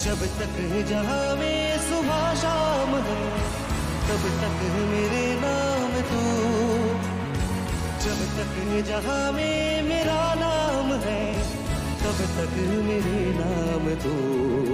जब तक जहां में सुबह शाम है, तब तक मेरे नाम तू। जब तक जहां में मेरा नाम है, तब तक मेरे नाम तू।